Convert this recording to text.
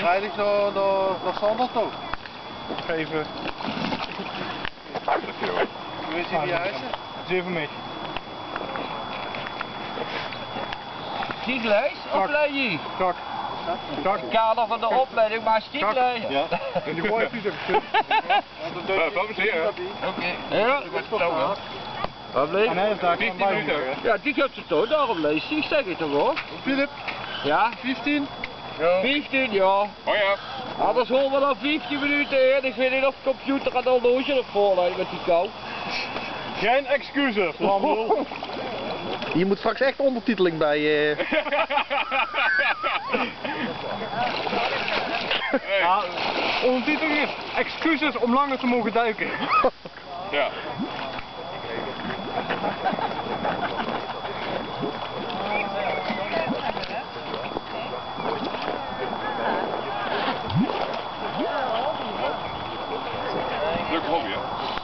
rijd ik zo naar Sander toe. Geven. Hoe is die eisen? 7 mich. Stiegleis? Opleiding? Tak. Tak. Kader van de opleiding, maar stiegleis. Ja. En die gooit niet even. Oké. Ja, dat is toch. Wat bleef? En hij heeft daar gewoon bij. Ja, die gaat ze toch, daarom lees ik, zeg ik toch wel. Philip, Ja? 15? 15, ja. Oh ja. Anders horen we dan 15 minuten in. Ik weet niet of de computer gaat al loodje op voorleiden met die kou. Geen excuses, Lambrel. Hier moet straks echt ondertiteling bij. Ja, ondertiteling is excuses om langer te mogen duiken. Ja. Leuk hobby, hè?